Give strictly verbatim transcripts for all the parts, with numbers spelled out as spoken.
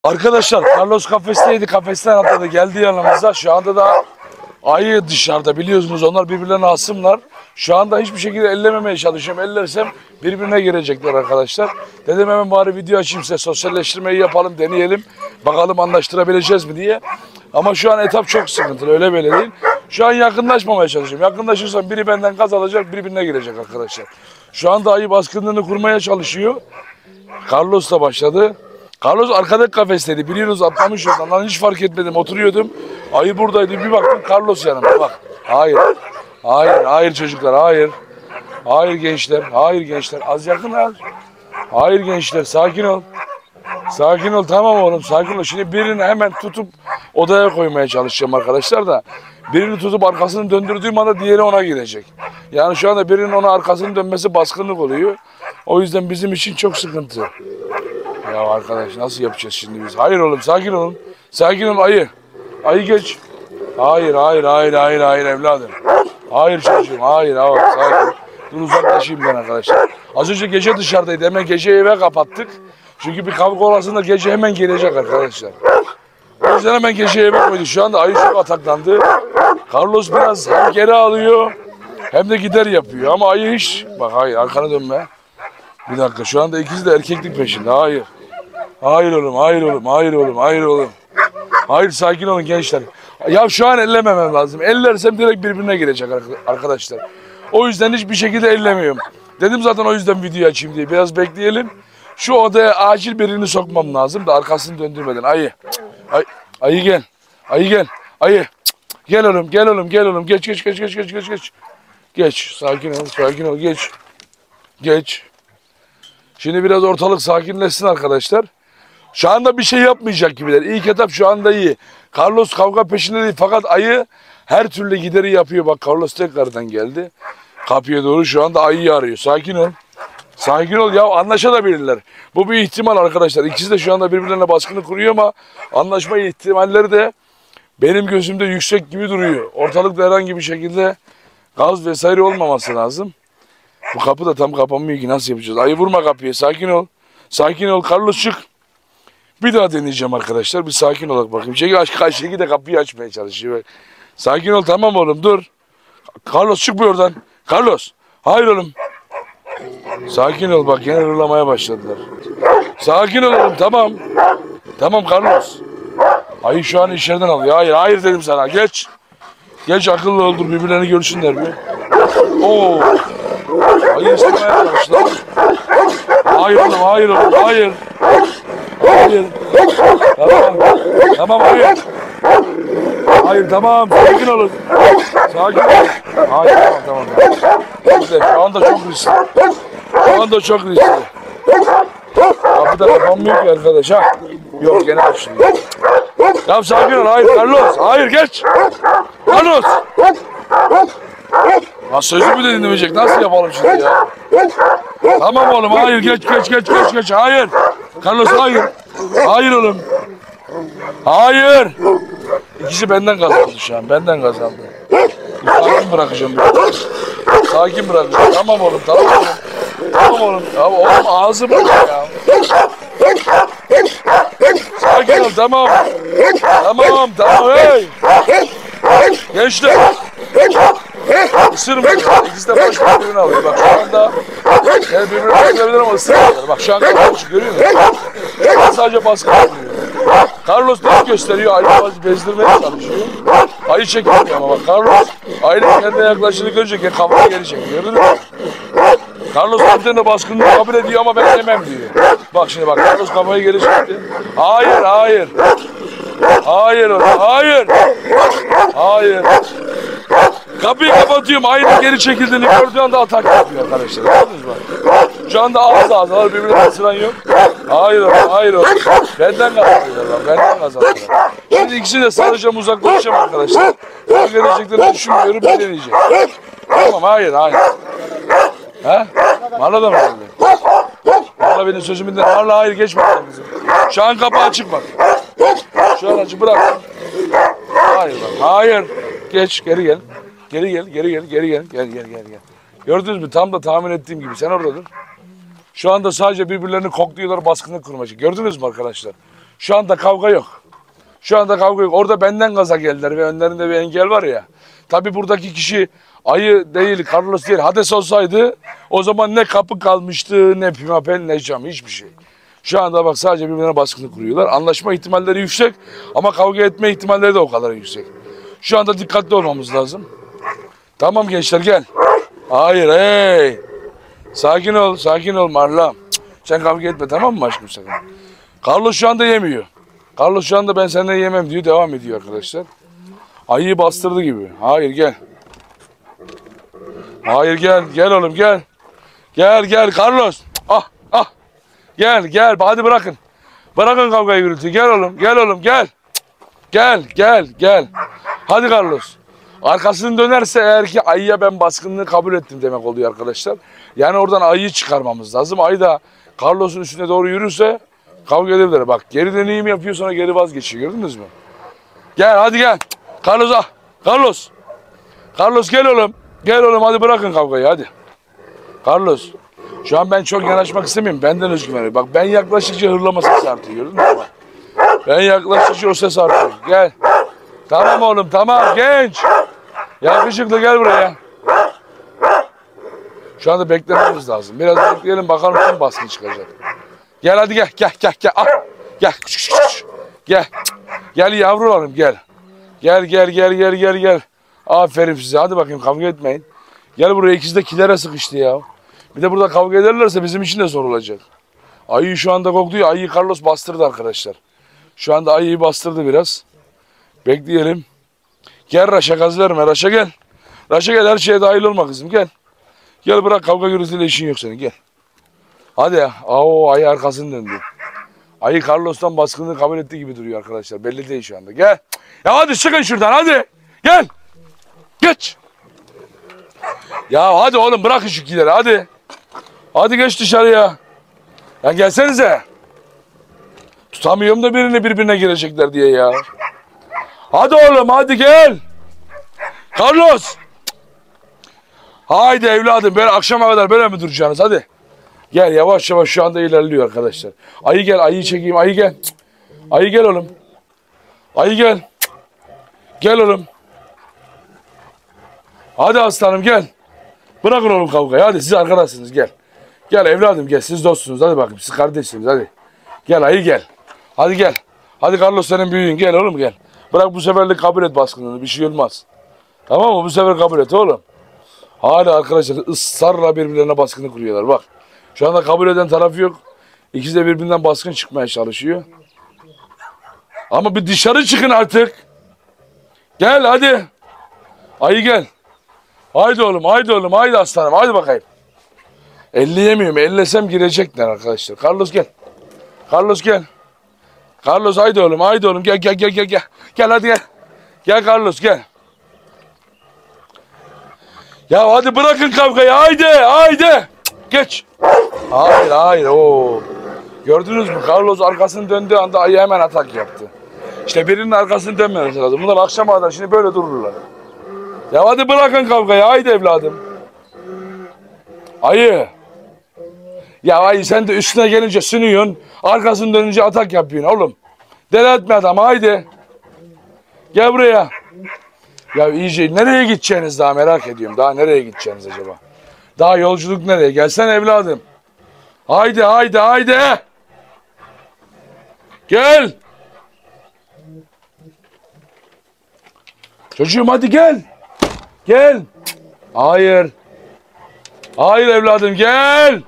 Arkadaşlar Carlos kafesteydi, kafesten atladı, geldi yanımıza. Şu anda da ayı dışarıda, biliyorsunuz onlar birbirlerine asımlar. Şu anda hiçbir şekilde ellememeye çalışıyorum. Ellersem birbirine girecekler arkadaşlar. Dedim hemen bari video açayım size, sosyalleştirmeyi yapalım, deneyelim. Bakalım anlaştırabileceğiz mi diye. Ama şu an etap çok sıkıntılı, öyle böyle değil. Şu an yakınlaşmamaya çalışıyorum. Yakınlaşırsam biri benden gaz alacak, birbirine girecek arkadaşlar. Şu anda ayı baskınlığını kurmaya çalışıyor. Carlos da başladı. Carlos arkadaki kafesteydi. Biliyorsunuz atlamış oradan. Lan hiç fark etmedim. Oturuyordum. Ayı buradaydı. Bir baktım Carlos yanımda. Bak. Hayır. Hayır. Hayır çocuklar. Hayır. Hayır gençler. Hayır gençler. Az yakın al. Hayır gençler. Sakin ol. Sakin ol. Tamam oğlum. Sakin ol. Şimdi birini hemen tutup odaya koymaya çalışacağım arkadaşlar da. Birini tutup arkasını döndürdüğüm anda diğeri ona girecek. Yani şu anda birinin ona arkasını dönmesi baskınlık oluyor. O yüzden bizim için çok sıkıntı. Ya arkadaş nasıl yapacağız şimdi biz? Hayır oğlum sakin olun. Sakin olun ayı. Ayı geç. Hayır hayır hayır hayır hayır evladım. Hayır çocuğum hayır hayır sakin. Dur uzaklaşayım ben arkadaşlar. Az önce gece dışarıdaydı. Hemen gece eve kapattık. Çünkü bir kavga olasında gece hemen gelecek arkadaşlar. O yüzden hemen gece eve koyduk. Şu anda ayı çok ataklandı. Carlos biraz hem geri alıyor hem de gider yapıyor. Ama ayı hiç. Bak hayır arkana dönme. Bir dakika şu anda ikisi de erkeklik peşinde. Hayır. Hayır oğlum, hayır oğlum, hayır oğlum, hayır oğlum. Hayır sakin olun gençler. Ya şu an ellememem lazım. Ellersem direkt birbirine girecek arkadaşlar. O yüzden hiçbir şekilde ellemiyorum. Dedim zaten o yüzden video açayım diye. Biraz bekleyelim. Şu odaya acil birini sokmam lazım da arkasını döndürmeden. Ayı. Ay, ayı gel. Ayı gel. Ayı. Gel oğlum, gel oğlum, gel oğlum. Geç, geç, geç, geç, geç, geç, geç. Geç. Sakin ol, sakin ol. Geç. Geç. Şimdi biraz ortalık sakinleşsin arkadaşlar. Şu anda bir şey yapmayacak gibiler. İlk etap şu anda iyi. Carlos kavga peşinde değil. Fakat ayı her türlü gideri yapıyor. Bak Carlos tekrardan geldi. Kapıya doğru şu anda ayıyı arıyor. Sakin ol. Sakin ol ya, anlaşabilirler. Bu bir ihtimal arkadaşlar. İkisi de şu anda birbirlerine baskını kuruyor ama anlaşma ihtimalleri de benim gözümde yüksek gibi duruyor. Ortalıkta herhangi bir şekilde gaz vesaire olmaması lazım. Bu kapı da tam kapanmıyor ki, nasıl yapacağız? Ayı vurma kapıya, sakin ol. Sakin ol Carlos, çık. Bir daha deneyeceğim arkadaşlar. Bir sakin olarak bakayım. Çekil aç, karşıdaki de kapıyı açmaya çalışıyor. Sakin ol, tamam oğlum, dur. Carlos çık bu oradan. Carlos. Hayır oğlum. Sakin ol, bak yine hırlamaya başladılar. Sakin ol oğlum, tamam. Tamam Carlos. Ayı şu an içeriden alıyor. Hayır hayır dedim sana, geç. Geç, akıllı ol, dur birbirlerini görsünler bir. Oo. Ayı istemeye çalıştılar. Hayır oğlum, hayır oğlum, hayır. Hayır. Tamam. Tamam hayır. Hayır tamam, sakin olun. Sakin olun. Hayır tamam tamam. tamam. İşte, şu anda çok riskli. Şu anda çok riskli. Kapı da kapanmıyor ki arkadaş ha. Yok gene açılıyor. Tamam sakin ol, hayır Carlos. Hayır geç. Carlos. Ha sözümü de dinlemeyecek. Nasıl yapalım şimdi ya? Tamam oğlum hayır, geç geç geç geç geç. Hayır. Carlos hayır. Hayır oğlum. Hayır. İkisi benden kazandı şu an. Benden kazandı. Sakin bırakacağım. Sakin bırakacağım. Tamam oğlum, tamam oğlum. Tamam oğlum. Ya oğlum ağzı bırak ya. Sakin ol, tamam. Tamam, tamam hey. Gençler. Isırma. İkisi de baş birbirini alıyor. Bak şu anda yani birbirini alabilir ama ısırmıyorlar. Bak şu an kapanmış, görüyor musun? Sadece baskı yapıyor. Carlos ne gösteriyor? Ayı bezdirmeye çalışıyor. Ayı çekmiyor ama bak Carlos ayının kendine yaklaşını görünce kafaya geri çekiyor. Gördün mü? Carlos kendine baskınlığı kabul ediyor ama ben yemem diyor. Bak şimdi bak Carlos kafayı geri çekti. Hayır hayır. Hayır hayır. Hayır. Kapıyı kapatıyorum. Ayının geri çekildiğini gördüğü anda atak yapıyor arkadaşlar. Gördünüz mü? Şu anda ağız ağzına birbirine ısıran yok. Hayır hayır. Benden kazanıyorlar. Benden kazanıyorlar. Şimdi ikisini de saracağım, uzaklaşacağım arkadaşlar. Ben geleceklerini düşünmüyorum. Ben deneyeceğim. Tamam hayır hayır. He? Marla da mı geldi? Marla benim sözümü dinle. Marla hayır geçme kızım. Şu an kapı açık bak. Şu an açık, bırak. Hayır bak. Hayır. Geç geri gel. Geri gel, geri gel, geri gel, gel, gel, gel, gel. Gördünüz mü? Tam da tahmin ettiğim gibi. Sen orada dur. Şu anda sadece birbirlerini kokluyorlar, baskını kurmak için. Gördünüz mü arkadaşlar? Şu anda kavga yok. Şu anda kavga yok. Orada benden gaza geldiler ve önlerinde bir engel var ya. Tabii buradaki kişi ayı değil, Carlos değil. Hades olsaydı o zaman ne kapı kalmıştı, ne pimapel, ne cam, hiçbir şey. Şu anda bak sadece birbirine baskını kuruyorlar. Anlaşma ihtimalleri yüksek ama kavga etme ihtimalleri de o kadar yüksek. Şu anda dikkatli olmamız lazım. Tamam gençler gel. Hayır hey. Sakin ol, sakin ol Marla. Sen kavga etme tamam mı aşkım sakın. Carlos şu anda yemiyor. Carlos şu anda ben senden yemem diyor, devam ediyor arkadaşlar. Ayıyı bastırdı gibi. Hayır gel. Hayır gel, gel oğlum gel. Gel gel Carlos. Ah ah. Gel gel hadi bırakın. Bırakın kavgayı gürültüyü. Gel oğlum, gel oğlum gel. Gel gel gel. Hadi Carlos. Arkasını dönerse eğer ki ayıya ben baskınlığı kabul ettim demek oluyor arkadaşlar. Yani oradan ayıyı çıkarmamız lazım. Ayı da Carlos'un üstüne doğru yürürse kavga edebilir. Bak geri döneyim yapıyor sonra geri vazgeçiyor. Gördünüz mü? Gel hadi gel. Carlos ah. Carlos. Carlos gel oğlum. Gel oğlum hadi bırakın kavgayı hadi. Carlos. Şu an ben çok yanaşmak istemiyorum. Benden özgüveni. Bak ben yaklaştıkça hırlama sesi artıyor. Gördün mü? Bak. Ben yaklaştıkça o ses artıyor. Gel. Tamam oğlum tamam genç. Yakışıklı gel buraya. Şu anda beklememiz lazım. Biraz bekleyelim bakalım kim baskın çıkacak. Gel hadi gel gel gel gel. Ah. Gel. Gel. Gel yavrularım gel. Gel gel gel gel gel gel. Aferin size. Hadi bakayım kavga etmeyin. Gel buraya ikisi de kilere sıkıştı ya. Bir de burada kavga ederlerse bizim için de zor olacak. Ayıyı şu anda kokluyor. Ayıyı Carlos bastırdı arkadaşlar. Şu anda ayıyı bastırdı biraz. Bekleyelim. Gel Raşa gaz verme. Raşa gel. Raşa gel her şeye dahil olma kızım gel. Gel bırak kavga gürültüyle işin yok senin gel. Hadi ya. Aa, ayı arkasını döndü. Ayı Carlos'tan baskınlığı kabul ettiği gibi duruyor arkadaşlar. Belli değil şu anda. Gel. Ya hadi çıkın şuradan hadi. Gel. Geç. Ya hadi oğlum bırakın şu kileri hadi. Hadi geç dışarıya. Ya gelsenize. Tutamıyorum da birini birbirine girecekler diye ya. Hadi oğlum hadi gel. Carlos. Haydi evladım böyle akşama kadar böyle mi duracaksınız hadi. Gel yavaş yavaş şu anda ilerliyor arkadaşlar. Ayı gel ayıyı çekeyim ayı gel. Ayı gel oğlum. Ayı gel. Gel oğlum. Hadi aslanım gel. Bırakın oğlum kavgayı hadi siz arkadaşsınız gel. Gel evladım gel siz dostsunuz hadi bakayım siz kardeşsiniz hadi. Gel ayı gel. Hadi gel. Hadi Carlos senin büyüğün gel oğlum gel. Bırak bu seferlik kabul et baskınlığını bir şey olmaz. Tamam mı bu sefer kabul et oğlum. Hala arkadaşlar ısrarla birbirlerine baskını kuruyorlar bak. Şu anda kabul eden tarafı yok. İkisi de birbirinden baskın çıkmaya çalışıyor. Ama bir dışarı çıkın artık. Gel hadi. Ayı gel. Haydi oğlum haydi oğlum haydi aslanım haydi bakayım. Elleyemiyorum ellesem girecekler arkadaşlar. Carlos gel. Carlos gel. Carlos haydi oğlum haydi oğlum gel gel gel gel gel. Gel hadi gel. Gel Carlos gel. Ya hadi bırakın kavgayı haydi haydi. Geç. Hayır hayır o. Gördünüz mü Carlos arkasını döndüğü anda ayı hemen atak yaptı. İşte birinin arkasını dönmemesi lazım. Bunlar akşama kadar şimdi böyle dururlar. Ya hadi bırakın kavgayı haydi evladım. Ayı. Ya ayı sen de üstüne gelince sünüyorsun. Arkasını dönünce atak yapıyorsun oğlum. Deli etme adam haydi. Gel buraya. Ya iyice nereye gideceğiniz daha merak ediyorum. Daha nereye gideceğiniz acaba? Daha yolculuk nereye? Gelsene evladım. Haydi haydi haydi. Gel. Çocuğum hadi gel. Gel. Hayır. Hayır evladım gel.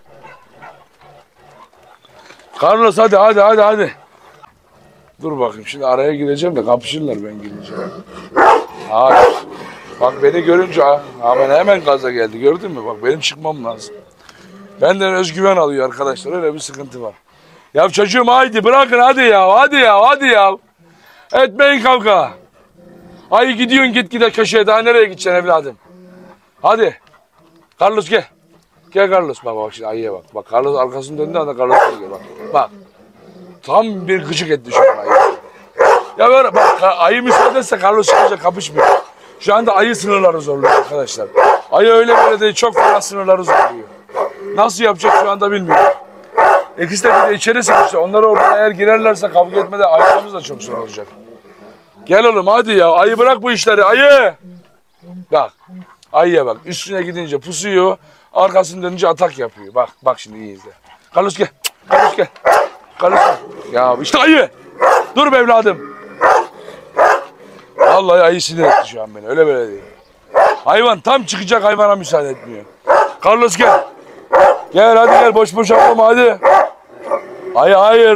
Carlos hadi hadi hadi hadi. Dur bakayım şimdi araya gireceğim de kapışırlar ben girince. Hayır. Bak beni görünce hemen hemen gaza geldi gördün mü? Bak benim çıkmam lazım. Benden özgüven alıyor arkadaşlar öyle bir sıkıntı var. Ya çocuğum haydi bırakın hadi ya hadi ya hadi ya. Etmeyin kavga. Ay gidiyorsun git gide köşeye daha nereye gideceksin evladım? Hadi. Carlos gel. Gel Carlos bak bak şimdi ayıya bak. Bak Carlos arkasını döndü anda Carlos gel bak. Bak. Tam bir gıcık etti şu an ayı. Ya böyle bak ayı müsaade etse Carlos çıkınca kapışmıyor. Şu anda ayı sınırları zorluyor arkadaşlar. Ayı öyle böyle değil çok fena sınırları zorluyor. Nasıl yapacak şu anda bilmiyorum. İkisi de bir de içeri sıkıştı. Onlar orada eğer girerlerse kavga etmede ayağımız da çok zor olacak. Gel oğlum hadi ya. Ayı bırak bu işleri. Ayı. Bak. Ayıya bak. Üstüne gidince pusuyor. Arkasını dönünce atak yapıyor. Bak. Bak şimdi iyi izle. Carlos gel. Carlos gel. Carlos gel. Ya işte ayı. Dur be evladım. Vallahi ayı sinir etti şu an beni. Öyle böyle değil. Hayvan tam çıkacak, hayvana müsaade etmiyor. Carlos gel. Gel hadi gel. Boş boş avlama hadi. Hayır hayır.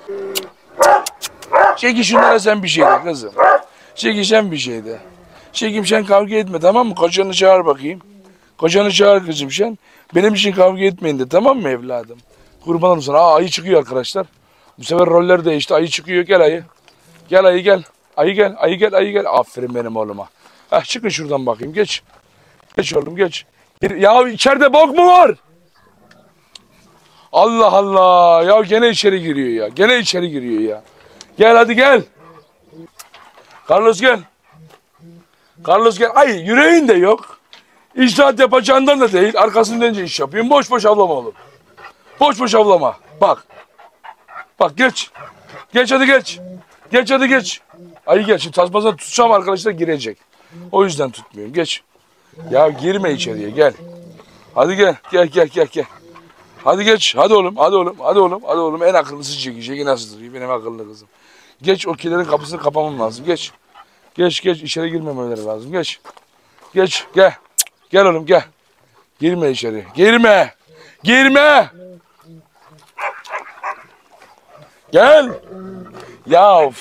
Çeki şunlara sen bir şey de kızım. Çeki sen bir şey de. Çekim sen kavga etme tamam mı? Kocanı çağır bakayım. Kocanı çağır kızım sen. Benim için kavga etmeyin de tamam mı evladım? Kurban olsun. Aa ayı çıkıyor arkadaşlar. Bu sefer roller değişti. Ayı çıkıyor. Gel ayı. Gel ayı gel. Ayı gel. Ayı gel. Ayı gel. Aferin benim oğluma. Heh, çıkın şuradan bakayım. Geç. Geç oğlum geç. Ya içeride bok mu var? Allah Allah. Ya gene içeri giriyor ya. Gene içeri giriyor ya. Gel hadi gel. Carlos gel. Carlos gel. Ay yüreğin de yok. İcraat yapacağından da değil. Arkasını dönünce iş yapıyorsun. Boş boş avlama oğlum. Boş boş avlama. Bak. Bak geç. Geç hadi geç. Geç hadi geç. Ayı geç. Şimdi tasmasına tutacağım arkadaşlar girecek. O yüzden tutmuyorum. Geç. Ya girme içeriye gel. Hadi gel. Gel gel gel gel. Hadi geç. Hadi oğlum. Hadi oğlum. Hadi oğlum. Hadi oğlum. En akıllısı Jackie. Jackie nasıl duruyor? Benim akıllı kızım. Geç o kilerin kapısını kapamam lazım. Geç. Geç geç. İçeri girmemeleri lazım. Geç. Geç. Gel. Gel oğlum gel. Girme içeri. Girme. Girme. Gel. Ya.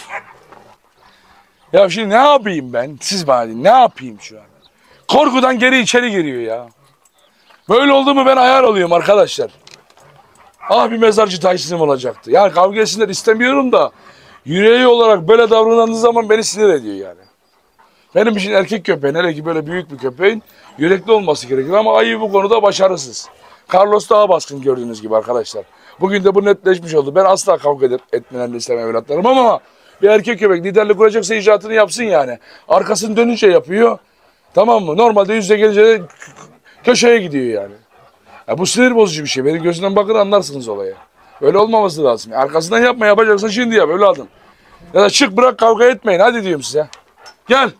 Ya şimdi ne yapayım ben? Siz bana deyin. Ne yapayım şu an? Korkudan geri içeri giriyor ya. Böyle oldu mu ben ayar oluyorum arkadaşlar. Ah bir mezarcı Tyson'ım olacaktı. Yani kavga etsinler istemiyorum da yüreği olarak böyle davrandığı zaman beni sinir ediyor yani. Benim için erkek köpeğin, hele ki böyle büyük bir köpeğin yürekli olması gerekir ama ayı bu konuda başarısız. Carlos daha baskın gördüğünüz gibi arkadaşlar. Bugün de bu netleşmiş oldu. Ben asla kavga edip etmelerini istemem evlatlarım ama bir erkek köpek liderlik kuracaksa icraatını yapsın yani. Arkasını dönünce yapıyor. Tamam mı? Normalde yüzde gelince de köşeye gidiyor yani. Ya bu sinir bozucu bir şey. Benim gözümden bakın anlarsınız olaya. Öyle olmaması lazım. Arkasından yapma, yapacaksın şimdi yap evladım. Ya da çık bırak kavga etmeyin. Hadi diyorum size. Gel.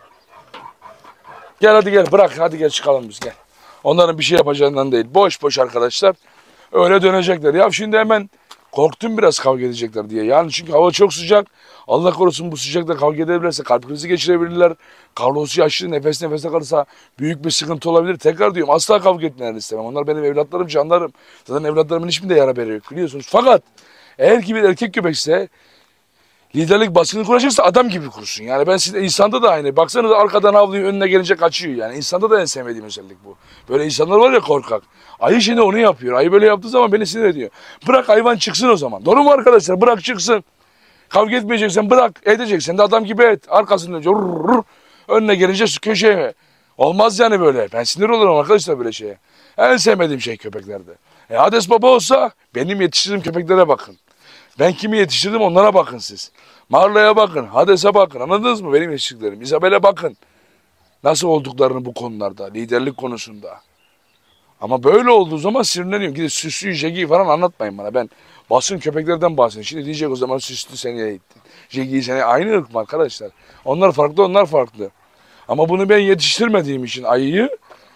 Gel hadi gel bırak hadi gel çıkalım biz gel. Onların bir şey yapacağından değil. Boş boş arkadaşlar. Öyle dönecekler. Ya şimdi hemen korktum biraz kavga edecekler diye. Yani çünkü hava çok sıcak. Allah korusun bu sıcakta kavga edebilirse kalp krizi geçirebilirler. Carlos yaşlı nefes nefese kalırsa büyük bir sıkıntı olabilir. Tekrar diyorum asla kavga etmelerini istemem. Onlar benim evlatlarım, canlarım. Zaten evlatlarımın hiçbirinde yara beri yok biliyorsunuz. Fakat eğer ki bir erkek köpekse liderlik baskını kuracaksa adam gibi kursun. Yani ben size insanda da aynı. Baksanıza arkadan avlıyor önüne gelince kaçıyor yani. İnsanda da en sevmediğim özellik bu. Böyle insanlar var ya korkak. Ayı şimdi onu yapıyor. Ayı böyle yaptığı zaman beni sinir ediyor. Bırak hayvan çıksın o zaman. Doğru mu arkadaşlar? Bırak çıksın. Kavga etmeyeceksen bırak. Edeceksen de adam gibi et. Arkasından önce rrr, önüne gelince köşeye. Olmaz yani böyle. Ben sinir olurum arkadaşlar böyle şeye. En sevmediğim şey köpeklerde. E Hades baba olsa benim yetiştirdiğim köpeklere bakın. Ben kimi yetiştirdim onlara bakın siz. Marla'ya bakın, Hades'e bakın. Anladınız mı benim yetiştirdiklerim? İzabel'e bakın. Nasıl olduklarını bu konularda, liderlik konusunda. Ama böyle olduğu zaman sinirleniyorum. Gidip süslü Jackie'yi falan anlatmayın bana. Ben basın köpeklerden bahsedeyim. Şimdi diyecek o zaman süslü seneye gittin. Jackie'yi seneye aynı ırk mı arkadaşlar? Onlar farklı, onlar farklı. Ama bunu ben yetiştirmediğim için ayıyı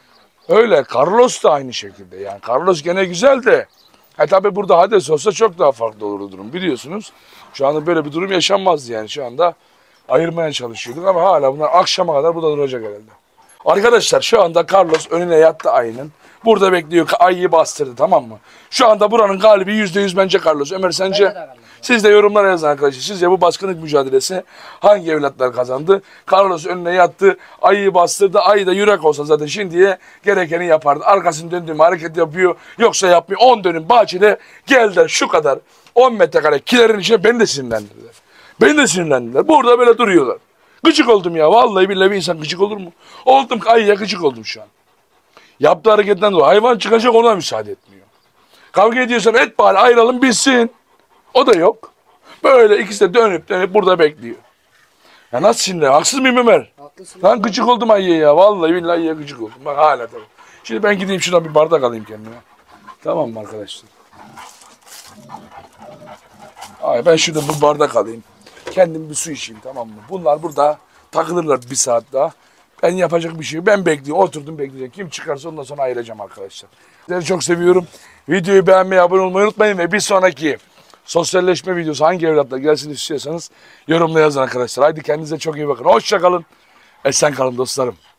öyle. Carlos da aynı şekilde. Yani Carlos gene güzel de. Ha tabi burada Hades olsa çok daha farklı olur durum biliyorsunuz. Şu anda böyle bir durum yaşanmazdı yani şu anda ayırmaya çalışıyorduk ama hala bunlar akşama kadar burada duracak herhalde. Arkadaşlar şu anda Carlos önüne yattı ayının. Burada bekliyor ayıyı bastırdı tamam mı? Şu anda buranın galibi yüzde yüz bence Carlos. Ömer sence? Siz de yorumlara yazın arkadaşlar. Sizce bu baskınlık mücadelesi hangi evlatlar kazandı? Carlos önüne yattı, ayıyı bastırdı. Ayı da yürek olsa zaten şimdiye gerekeni yapardı. Arkasını döndüğüm hareket yapıyor. Yoksa yapmıyor. on dönüm bahçede geldiler şu kadar. on metrekare kilerin içine beni de sinirlendirdiler. Beni de sinirlendirdiler. Burada böyle duruyorlar. Gıcık oldum ya. Vallahi billahi bir insan gıcık olur mu? Oldum ayıya gıcık oldum şu an. Yaptığı hareketten dolayı. Hayvan çıkacak ona müsaade etmiyor. Kavga ediyorsan et bari ayrılalım bitsin. O da yok. Böyle ikisi de dönüp dönüp burada bekliyor. Ya nasıl şimdi? Haksız mıyım Ömer? Haklısın. Lan gıcık oldum ayıya ya. Vallahi billahi ayıya gıcık oldum. Bak hala tabii. Şimdi ben gideyim şuradan bir bardak alayım kendime. Tamam mı arkadaşlar? Ay ben şurada bu bardak alayım. Kendim bir su içeyim, tamam mı? Bunlar burada takılırlar bir saat daha. Ben yapacak bir şey yok. Ben bekliyorum. Oturdum bekleyeceğim. Kim çıkarsa ondan sonra ayıracağım arkadaşlar. Sizleri çok seviyorum. Videoyu beğenmeyi, abone olmayı unutmayın ve bir sonraki sosyalleşme videosu hangi evlatla gelsin istiyorsanız yorumla yazın arkadaşlar. Haydi kendinize çok iyi bakın. Hoşça kalın. Esen kalın dostlarım.